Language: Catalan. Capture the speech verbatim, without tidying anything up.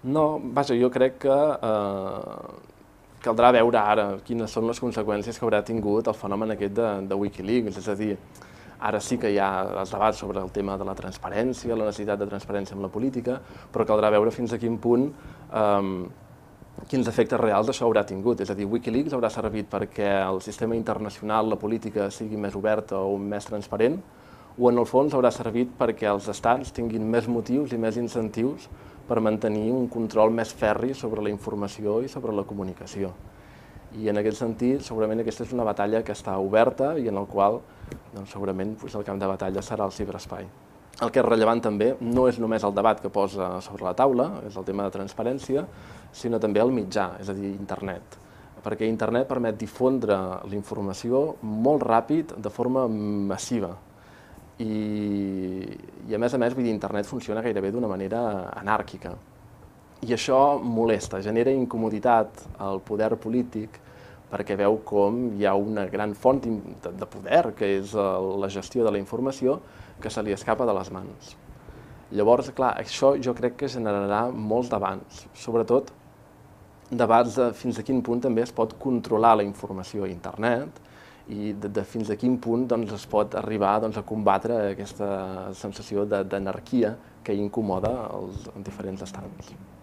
No, vaja, jo crec que eh, caldrà veure ara quines són les conseqüències que haurà tingut el fenomen aquest de, de Wikileaks, és a dir, ara sí que hi ha els debats sobre el tema de la transparència, la necessitat de transparència en la política, però caldrà veure fins a quin punt eh, quins efectes reals això haurà tingut. És a dir, Wikileaks haurà servit perquè el sistema internacional, la política, sigui més oberta o més transparent, o en el fons haurà servit perquè els estats tinguin més motius i més incentius per mantenir un control més ferri sobre la informació i sobre la comunicació. I en aquest sentit, segurament aquesta és una batalla que està oberta i en el qual doncs, segurament doncs, el camp de batalla serà el ciberespai. El que és rellevant també no és només el debat que posa sobre la taula, és el tema de transparència, sinó també el mitjà, és a dir, internet. Perquè internet permet difondre la informació molt ràpid, de forma massiva. I, i a més a més, vull dir, internet funciona gairebé d'una manera anàrquica. I això molesta, genera incomoditat al poder polític perquè veu com hi ha una gran font de poder, que és la gestió de la informació, que se li escapa de les mans. Llavors, clar, això jo crec que generarà molts debats, sobretot debats de fins a quin punt també es pot controlar la informació a internet i de, de fins a quin punt doncs, es pot arribar doncs, a combatre aquesta sensació d'anarquia que incomoda els diferents estats.